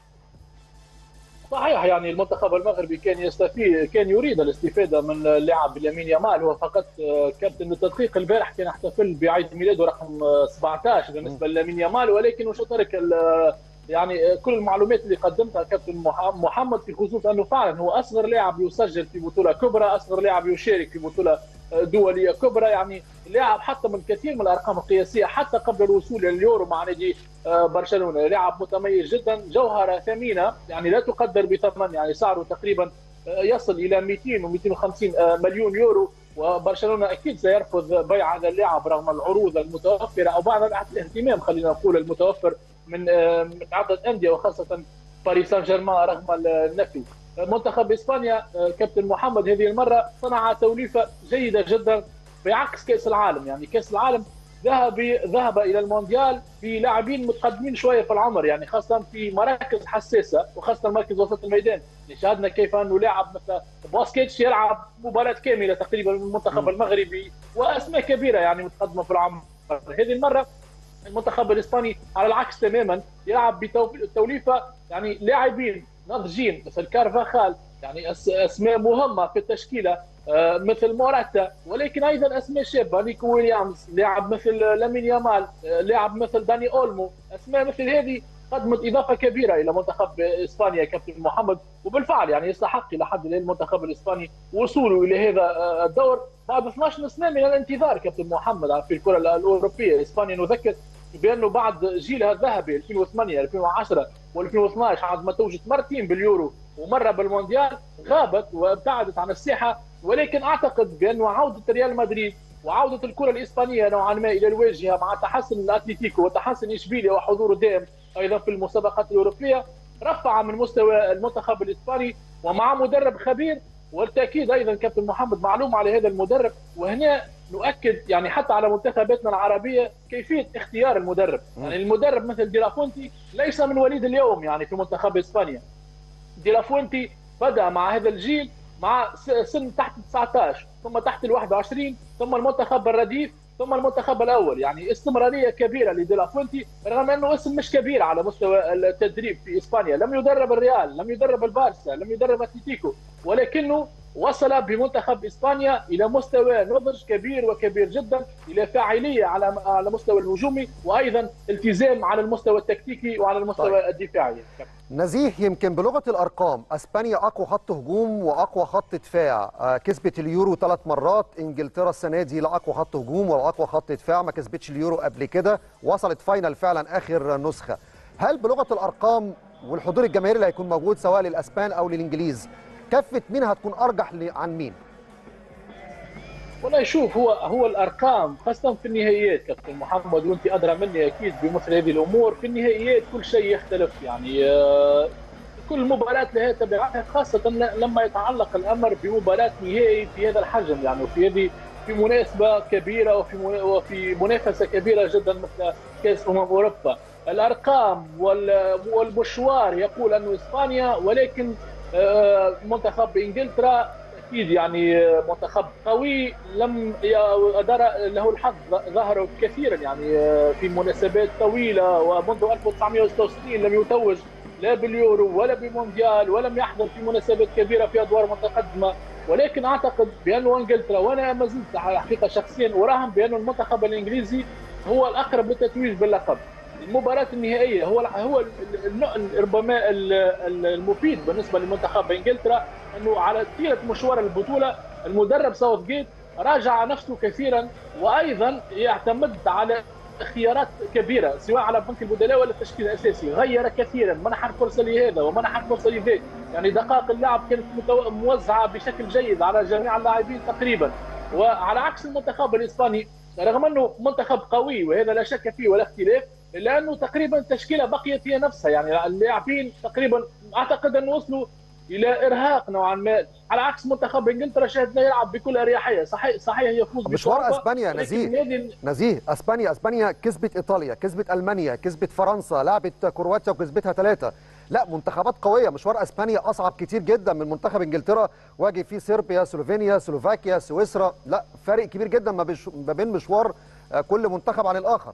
صحيح، يعني المنتخب المغربي كان يستفيد كان يريد الاستفاده من اللاعب يمين يامال، هو فقط كابتن التدقيق البارح كان احتفل بعيد ميلاده رقم سبعتاشر بالنسبه ليمين يامال، ولكن وش ترك يعني كل المعلومات اللي قدمتها كابتن محمد في خصوص انه فعلا هو اصغر لاعب يسجل في بطوله كبرى، اصغر لاعب يشارك في بطوله دوليه كبرى، يعني لاعب حتى من كثير من الارقام القياسيه حتى قبل الوصول لليورو مع نادي برشلونه، لاعب متميز جدا، جوهره ثمينه يعني لا تقدر بثمن، يعني سعره تقريبا يصل الى مئتين و مئتين وخمسين مليون يورو، وبرشلونه اكيد سيرفض بيع هذا اللاعب رغم العروض المتوفره او بعض الاهتمام خلينا نقول المتوفر من من عدد انديه وخاصه باريس سان جيرمان رغم النفي. منتخب اسبانيا كابتن محمد هذه المره صنع توليفه جيده جدا بعكس كاس العالم، يعني كاس العالم ذهب ذهب الى المونديال بلاعبين متقدمين شويه في العمر، يعني خاصه في مراكز حساسه وخاصه مركز وسط الميدان، يعني شاهدنا كيف انه لاعب مثل بوسكيتش يلعب مباراه كامله تقريبا من المنتخب المغربي واسماء كبيره يعني متقدمه في العمر. هذه المره المنتخب الاسباني على العكس تماما يلعب بتوليفه يعني لاعبين ناضجين مثل كارفاخال، يعني اسماء مهمه في التشكيله مثل موراتا، ولكن ايضا اسماء شابه نيكو ويليامز، لاعب مثل لامين يامال، لاعب مثل داني اولمو، اسماء مثل هذه قدمت اضافه كبيره الى منتخب اسبانيا كابتن محمد، وبالفعل يعني يستحق الى حد الان المنتخب الاسباني وصوله الى هذا الدور بعد اثني عشر سنه من الانتظار كابتن محمد في الكره الاوروبيه. اسبانيا نذكر بانه بعد جيلها الذهبي ألفين وثمانية ألفين وعشرة وألفين واثناشر عندما توجت مرتين باليورو ومره بالمونديال غابت وابتعدت عن الساحه، ولكن اعتقد بانه عوده ريال مدريد وعوده الكره الاسبانيه نوعا ما الى الواجهه مع تحسن الاتليتيكو وتحسن اشبيليا وحضوره الدائم ايضا في المسابقات الاوروبيه رفع من مستوى المنتخب الاسباني، ومع مدرب خبير والتاكيد ايضا كابتن محمد معلوم على هذا المدرب. وهنا نؤكد يعني حتى على منتخباتنا العربيه كيفيه اختيار المدرب. يعني المدرب مثل دي لافونتي ليس من وليد اليوم يعني في منتخب اسبانيا. دي لافونتي بدا مع هذا الجيل مع سن تحت تسعة عشر، ثم تحت ال واحد وعشرين، ثم المنتخب الرديف، ثم المنتخب الاول. يعني استمراريه كبيره لدي لافونتي، رغم انه اسم مش كبير على مستوى التدريب في اسبانيا. لم يدرب الريال، لم يدرب البارسا، لم يدرب اتلتيكو، ولكنه وصل بمنتخب اسبانيا الى مستوى نضج كبير وكبير جدا، الى فاعليه على على المستوى الهجومي، وايضا التزام على المستوى التكتيكي وعلى المستوى طيب. الدفاعي. نزيه، يمكن بلغه الارقام اسبانيا اقوى خط هجوم واقوى خط دفاع، آه كسبت اليورو ثلاث مرات. انجلترا السنه دي لا اقوى خط هجوم ولا اقوى خط دفاع، ما كسبتش اليورو قبل كده، وصلت فاينل فعلا اخر نسخه. هل بلغه الارقام والحضور الجماهيري اللي هيكون موجود سواء للاسبان او للانجليز كفه مين هتكون ارجح عن مين؟ والله شوف، هو هو الارقام خاصه في النهائيات كابتن محمد، وانت ادرى مني اكيد بمثل هذه الامور. في النهائيات كل شيء يختلف، يعني كل مباراه لها تبعاتها، خاصه لما يتعلق الامر بمباراه نهائي في هذا الحجم، يعني وفي هذه في مناسبه كبيره وفي وفي منافسه كبيره جدا مثل كاس امم اوروبا. الارقام والمشوار يقول انه اسبانيا، ولكن منتخب انجلترا اكيد يعني منتخب قوي لم يدر له الحظ، ظهروا كثيرا يعني في مناسبات طويله، ومنذ ألف وتسعمئة وستة وستين لم يتوج لا باليورو ولا بالمونديال، ولم يحضر في مناسبات كبيره في ادوار متقدمه. ولكن اعتقد بان انجلترا، وانا ما زلت على حقيقه شخصيا اراهن بان المنتخب الانجليزي هو الاقرب للتتويج باللقب. المباراة النهائية هو هو ربما المفيد بالنسبة لمنتخب انجلترا، انه على طيلة مشوار البطولة المدرب ساوث جيت راجع نفسه كثيرا، وايضا يعتمد على خيارات كبيرة سواء على بنك البدلاء ولا التشكيل الاساسي. غير كثيرا، منح الفرصة لهذا ومنح الفرصة لذاك، يعني دقائق اللعب كانت موزعة بشكل جيد على جميع اللاعبين تقريبا. وعلى عكس المنتخب الاسباني، رغم انه منتخب قوي وهذا لا شك فيه ولا اختلاف، الا انه تقريبا التشكيله بقيت هي نفسها. يعني اللاعبين تقريبا اعتقد انه وصلوا الى ارهاق نوعا ما، على عكس منتخب انجلترا شاهدناه يلعب بكل اريحيه. صحيح صحيح يفوز مشوار اسبانيا نزيه نزيه اسبانيا اسبانيا كسبت ايطاليا، كسبت المانيا، كسبت فرنسا، لعبت كرواتيا وكسبتها ثلاثه. لا، منتخبات قويه. مشوار اسبانيا اصعب كتير جدا من منتخب انجلترا، واجه فيه صربيا، سلوفينيا، سلوفاكيا، سويسرا. لا، فرق كبير جدا ما بين مشوار كل منتخب عن الاخر.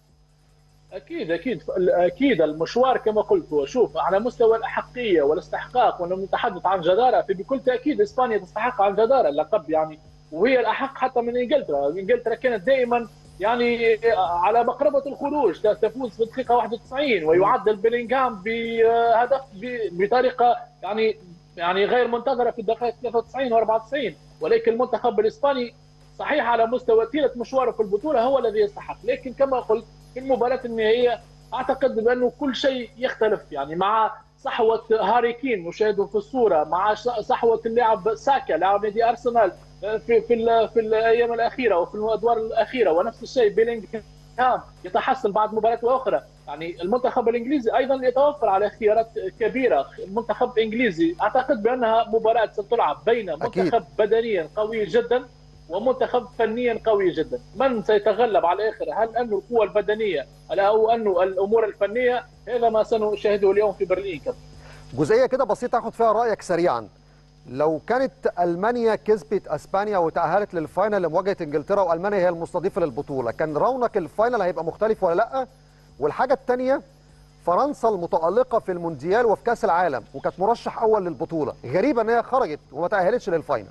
اكيد اكيد اكيد المشوار كما قلت. هو شوف، على مستوى الاحقيه والاستحقاق، ولما نتحدث عن جداره فبكل تاكيد اسبانيا تستحق عن جداره اللقب، يعني وهي الاحق حتى من انجلترا. انجلترا كانت دائما يعني على مقربه الخروج، تفوز في الدقيقه واحد وتسعين ويعدل بيلينغهام بهدف بطريقه يعني يعني غير منتظره في الدقائق ثلاثة وتسعين وأربعة وتسعين. ولكن المنتخب الاسباني صحيح على مستوى طيله مشواره في البطوله هو الذي يستحق. لكن كما قلت في المباراة النهائية أعتقد بأنه كل شيء يختلف، يعني مع صحوة هاري كين نشاهده في الصورة، مع صحوة اللاعب ساكا لاعب نادي أرسنال في في في الأيام الأخيرة وفي الأدوار الأخيرة، ونفس الشيء بيلينغهام يتحسن بعد مباراة أخرى. يعني المنتخب الإنجليزي أيضا يتوفر على خيارات كبيرة. المنتخب الإنجليزي أعتقد بأنها مباراة ستلعب بين منتخب أكيد. بدنيا قوي جدا ومنتخب فنيا قوي جدا. من سيتغلب على الاخر؟ هل انه القوه البدنيه او انه الامور الفنيه؟ هذا ما سنشاهده اليوم في برلين. جزئيه كده بسيطه اخد فيها رايك سريعا. لو كانت المانيا كسبت اسبانيا وتاهلت للفاينل لمواجهه انجلترا، والمانيا هي المستضيفه للبطوله، كان رونق الفاينل هيبقى مختلف ولا لا؟ والحاجه الثانيه، فرنسا المتالقه في المونديال وفي كاس العالم وكانت مرشح اول للبطوله، غريبه ان هي خرجت وما تاهلتش للفاينل.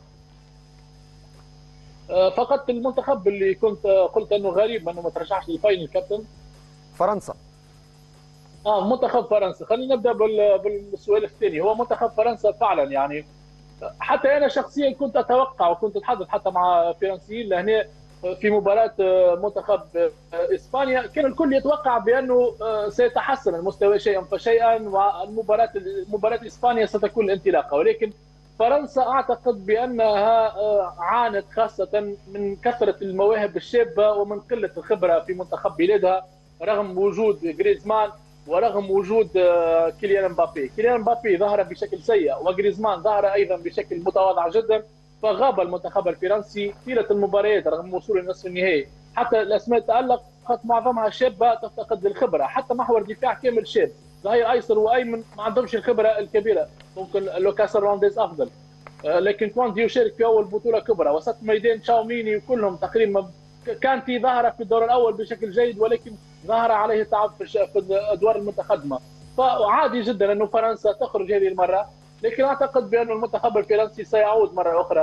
فقط المنتخب اللي كنت قلت انه غريب انه ما ترشحش للفاينل كابتن فرنسا. اه منتخب فرنسا. خلينا نبدا بالسؤال الثاني. هو منتخب فرنسا فعلا يعني حتى انا شخصيا كنت اتوقع وكنت اتحدث حتى مع فرنسيين لهنا في مباراه منتخب اسبانيا، كان الكل يتوقع بانه سيتحسن المستوى شيئا فشيئا، والمباراه مباراه اسبانيا ستكون الانطلاقه. ولكن فرنسا اعتقد بانها عانت خاصه من كثره المواهب الشابه ومن قله الخبره في منتخب بلادها، رغم وجود غريزمان ورغم وجود كيليان مبابي. كيليان مبابي ظهر بشكل سيء وغريزمان ظهر ايضا بشكل متواضع جدا، فغاب المنتخب الفرنسي طيله المباريات رغم وصول النصف النهائي. حتى الاسماء تالقت معظمها شابه تفتقد للخبره، حتى محور دفاع كامل شاب، ظهير ايسر وايمن ما عندهمش الخبره الكبيره، ممكن لوكاس هرنانديز افضل، لكن كوندي يشارك في اول بطوله كبرى. وسط ميدان تشاوميني وكلهم تقريبا. كانتي ظهر في الدور الاول بشكل جيد، ولكن ظهر عليه تعب في الادوار المتقدمه، فعادي جدا انه فرنسا تخرج هذه المره. لكن اعتقد بان المنتخب الفرنسي سيعود مره اخرى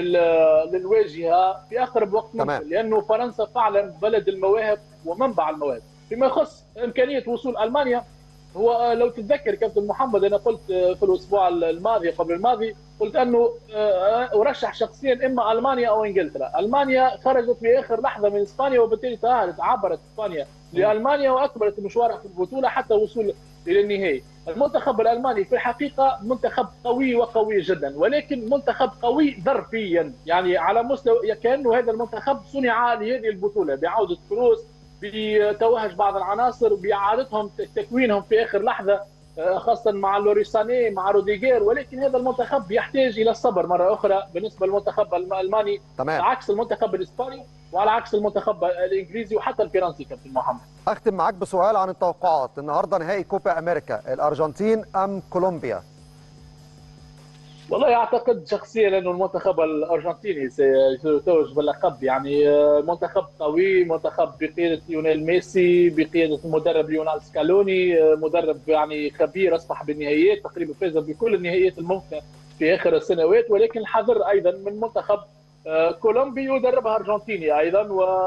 للواجهه في اقرب وقت ممكن، لانه فرنسا فعلا بلد المواهب ومنبع المواهب. فيما يخص امكانيه وصول المانيا، هو لو تتذكر كابتن محمد انا قلت في الاسبوع الماضي قبل الماضي، قلت انه ارشح شخصيا اما المانيا او انجلترا. المانيا خرجت في اخر لحظه من اسبانيا، وبالتالي تاهلت، عبرت اسبانيا لالمانيا واكملت مشوارها في البطوله حتى وصول الى النهائي. المنتخب الالماني في الحقيقه منتخب قوي وقوي جدا، ولكن منتخب قوي ظرفيا، يعني على مستوى كانه هذا المنتخب صنع لهذه البطوله بعوده كروس، بتوهج بعض العناصر، باعادتهم تكوينهم في اخر لحظه، خاصه مع لوريساني مع روديجير. ولكن هذا المنتخب يحتاج الى الصبر مره اخرى بالنسبه للمنتخب الالماني، تمام. عكس المنتخب الاسباني وعلى عكس المنتخب الانجليزي وحتى الفرنسي. كابتن محمد، اختم معاك بسؤال عن التوقعات النهارده، نهائي كوبا امريكا، الارجنتين ام كولومبيا؟ والله اعتقد شخصيا انه المنتخب الارجنتيني سيتوج باللقب. يعني منتخب قوي، منتخب بقياده ليونيل ميسي، بقياده المدرب ليونال سكالوني، مدرب يعني خبير اصبح بالنهائيات، تقريبا فاز بكل النهائيات الممكنه في اخر السنوات. ولكن الحذر ايضا من منتخب كولومبي يدربها ارجنتيني ايضا،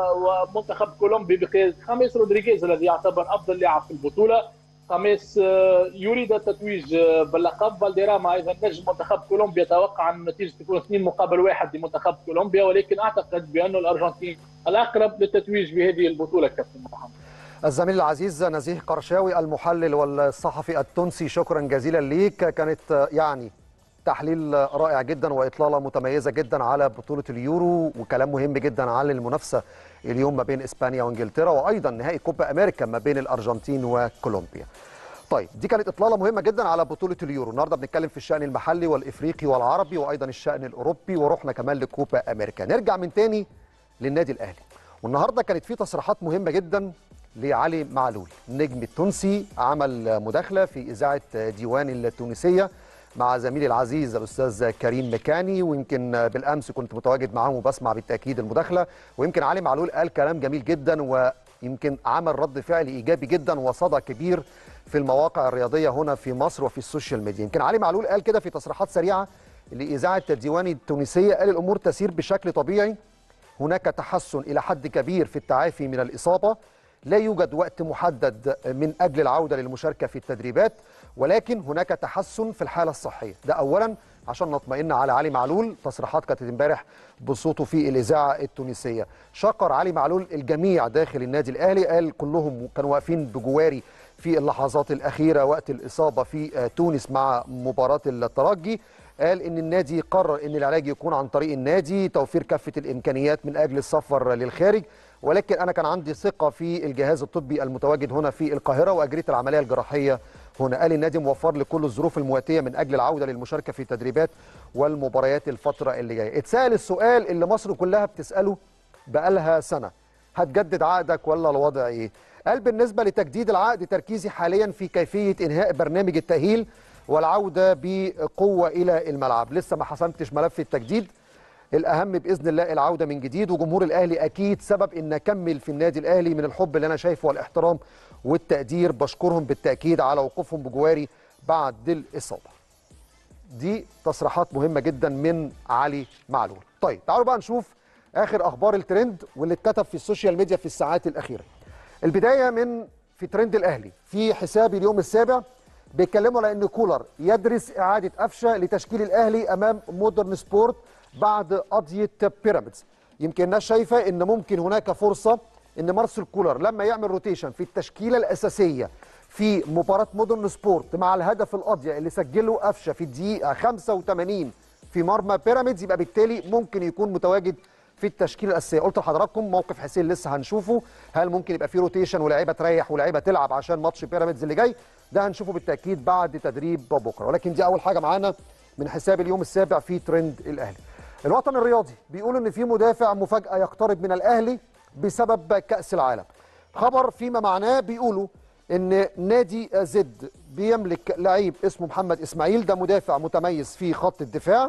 ومنتخب كولومبي بقياده خاميس رودريغيز الذي يعتبر افضل لاعب في البطوله. خاميس يريد التتويج باللقب. فالديراما ايضا نجم منتخب كولومبيا، يتوقع ان النتيجه تكون اثنين مقابل واحد لمنتخب كولومبيا، ولكن اعتقد بان الارجنتين الاقرب للتتويج بهذه البطوله. كابتن محمد، الزميل العزيز نزيه قرشاوي المحلل والصحفي التونسي، شكرا جزيلا ليك. كانت يعني تحليل رائع جدا واطلاله متميزه جدا على بطوله اليورو، وكلام مهم جدا عن المنافسه اليوم ما بين اسبانيا وانجلترا، وايضا نهائي كوبا امريكا ما بين الارجنتين وكولومبيا. طيب دي كانت اطلاله مهمه جدا على بطوله اليورو. النهارده بنتكلم في الشان المحلي والافريقي والعربي وايضا الشان الاوروبي، ورحنا كمان لكوبا امريكا. نرجع من تاني للنادي الاهلي، والنهارده كانت في تصريحات مهمه جدا لعلي معلول النجم التونسي. عمل مداخله في اذاعه ديوان التونسيه مع زميلي العزيز الاستاذ كريم مكاني، ويمكن بالامس كنت متواجد معاهم وبسمع بالتاكيد المداخله. ويمكن علي معلول قال كلام جميل جدا، ويمكن عمل رد فعل ايجابي جدا وصدى كبير في المواقع الرياضيه هنا في مصر وفي السوشيال ميديا. يمكن علي معلول قال كده في تصريحات سريعه لاذاعه الديوان التونسيه، قال الامور تسير بشكل طبيعي، هناك تحسن الى حد كبير في التعافي من الاصابه، لا يوجد وقت محدد من اجل العوده للمشاركه في التدريبات، ولكن هناك تحسن في الحاله الصحيه. ده اولا عشان نطمئن على علي معلول. تصريحات كانت امبارح بصوته في الاذاعه التونسيه. شكر علي معلول الجميع داخل النادي الاهلي، قال كلهم كانوا واقفين بجواري في اللحظات الاخيره وقت الاصابه في تونس مع مباراه الترجي. قال ان النادي قرر ان العلاج يكون عن طريق النادي، توفير كافه الامكانيات من اجل السفر للخارج، ولكن انا كان عندي ثقه في الجهاز الطبي المتواجد هنا في القاهره واجريت العمليه الجراحيه هنا. قال النادي موفر لكل الظروف المواتيه من اجل العوده للمشاركه في التدريبات والمباريات الفتره اللي جايه. اتسال السؤال اللي مصر كلها بتساله بقالها سنه، هتجدد عقدك ولا الوضع ايه؟ قال بالنسبه لتجديد العقد تركيزي حاليا في كيفيه انهاء برنامج التاهيل والعوده بقوه الى الملعب، لسه ما حسمتش ملف التجديد. الاهم باذن الله العوده من جديد، وجمهور الاهلي اكيد سبب ان اكمل في النادي الاهلي من الحب اللي انا شايفه والاحترام والتقدير. بشكرهم بالتاكيد على وقوفهم بجواري بعد الاصابه. دي تصريحات مهمه جدا من علي معلول. طيب تعالوا بقى نشوف اخر اخبار الترند واللي اتكتب في السوشيال ميديا في الساعات الاخيره. البدايه من في ترند الاهلي في حساب اليوم السابع، بيتكلموا على ان كولر يدرس اعاده قفشه لتشكيل الاهلي امام مودرن سبورت بعد قضيه بيراميدز. يمكن الناس شايفه ان ممكن هناك فرصه ان مارسيل كولر لما يعمل روتيشن في التشكيله الاساسيه في مباراه مودرن سبورت مع الهدف القاضيه اللي سجله قفشه في الدقيقه خمسة وثمانين في مرمى بيراميدز، يبقى بالتالي ممكن يكون متواجد في التشكيله الاساسيه. قلت لحضراتكم موقف حسين لسه هنشوفه، هل ممكن يبقى في روتيشن ولاعيبه تريح ولاعيبه تلعب عشان ماتش بيراميدز اللي جاي؟ ده هنشوفه بالتاكيد بعد تدريب بكره، ولكن دي اول حاجه معانا من حساب اليوم السابع في ترند الاهلي. الوطن الرياضي بيقول ان في مدافع مفاجاه يقترب من الاهلي بسبب كاس العالم. خبر فيما معناه بيقولوا ان نادي زد بيملك لعيب اسمه محمد اسماعيل، ده مدافع متميز في خط الدفاع،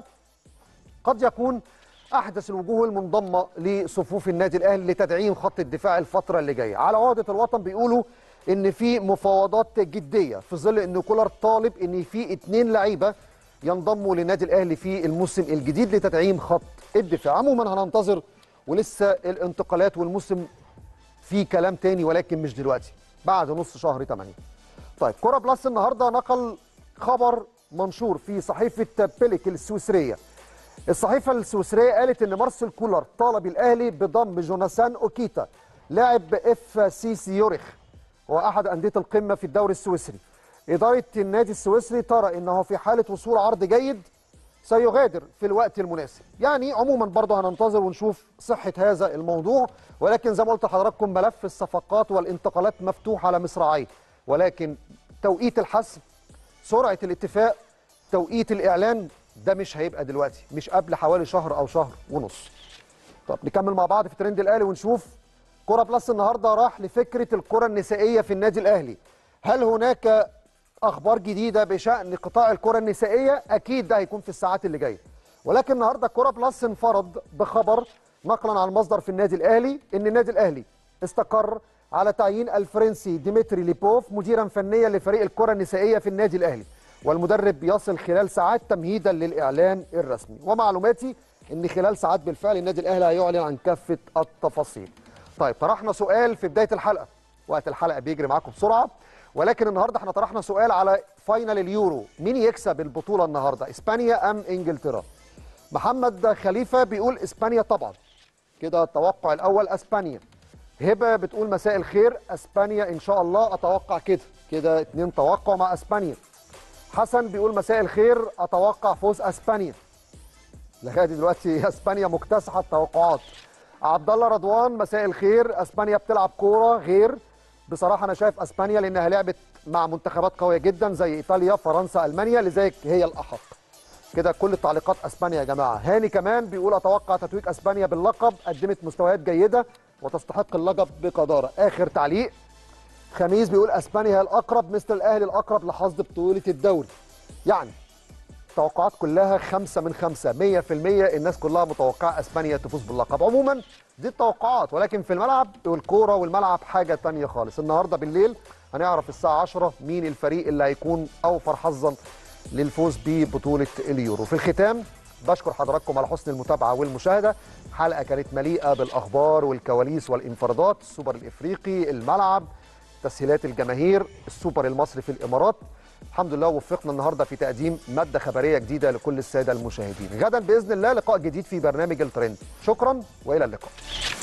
قد يكون احدث الوجوه المنضمه لصفوف النادي الاهلي لتدعيم خط الدفاع الفتره اللي جايه. على عهده الوطن بيقولوا ان في مفاوضات جديه في ظل ان كولر طالب ان في اثنين لعيبه ينضموا للنادي الاهلي في الموسم الجديد لتدعيم خط الدفاع. عموما هننتظر، ولسه الانتقالات والموسم في كلام تاني، ولكن مش دلوقتي، بعد نص شهر ثمانية. طيب كوره بلس النهارده نقل خبر منشور في صحيفه بيليك السويسريه. الصحيفه السويسريه قالت ان مارسيل كولر طالب الاهلي بضم جوناثان اوكيتا لاعب اف سي سيورخ، هو احد انديه القمه في الدوري السويسري. اداره النادي السويسري ترى انه في حاله وصول عرض جيد سيغادر في الوقت المناسب. يعني عموما برضه هننتظر ونشوف صحه هذا الموضوع، ولكن زي ما قلت لحضراتكم ملف الصفقات والانتقالات مفتوح على مصراعيه، ولكن توقيت الحسم، سرعه الاتفاق، توقيت الاعلان ده مش هيبقى دلوقتي، مش قبل حوالي شهر او شهر ونص. طب نكمل مع بعض في ترند الاهلي ونشوف كرة بلس النهارده راح لفكره الكره النسائيه في النادي الاهلي. هل هناك اخبار جديده بشان قطاع الكره النسائيه؟ اكيد ده هيكون في الساعات اللي جايه، ولكن النهارده كرة بلس انفرد بخبر نقلا عن مصدر في النادي الاهلي ان النادي الاهلي استقر على تعيين الفرنسي ديمتري ليبوف مديرا فنيا لفريق الكره النسائيه في النادي الاهلي، والمدرب يصل خلال ساعات تمهيدا للاعلان الرسمي. ومعلوماتي ان خلال ساعات بالفعل النادي الاهلي هيعلن عن كافه التفاصيل. طيب طرحنا سؤال في بدايه الحلقه، وقت الحلقه بيجري معاكم بسرعه، ولكن النهارده احنا طرحنا سؤال على فاينل اليورو، مين يكسب البطوله النهارده، اسبانيا ام انجلترا؟ محمد خليفه بيقول اسبانيا طبعا، كده التوقع الاول اسبانيا. هبه بتقول مساء الخير، اسبانيا ان شاء الله، اتوقع كده كده اتنين توقع مع اسبانيا. حسن بيقول مساء الخير، اتوقع فوز اسبانيا. لغايه دلوقتي اسبانيا مكتسحه التوقعات. عبد الله رضوان مساء الخير، اسبانيا بتلعب كوره غير، بصراحه انا شايف اسبانيا لانها لعبت مع منتخبات قويه جدا زي ايطاليا فرنسا المانيا، لذلك هي الاحق. كده كل التعليقات اسبانيا يا جماعه. هاني كمان بيقول اتوقع تتويج اسبانيا باللقب، قدمت مستويات جيده وتستحق اللقب بقداره. اخر تعليق خميس بيقول اسبانيا هي الاقرب، مثل الاهلي الاقرب لحصد بطوله الدوري. يعني التوقعات كلها خمسة من خمسة، مية في المية الناس كلها متوقعه اسبانيا تفوز باللقب. عموما دي التوقعات، ولكن في الملعب والكوره والملعب حاجه ثانيه خالص. النهارده بالليل هنعرف الساعه عشرة مين الفريق اللي هيكون اوفر حظا للفوز ببطوله اليورو. في الختام بشكر حضراتكم على حسن المتابعه والمشاهده. حلقه كانت مليئه بالاخبار والكواليس والانفرادات، السوبر الافريقي، الملعب، تسهيلات الجماهير، السوبر المصري في الامارات. الحمد لله وفقنا النهارده في تقديم ماده خبريه جديده لكل الساده المشاهدين. غدا باذن الله لقاء جديد في برنامج الترند. شكرا والى اللقاء.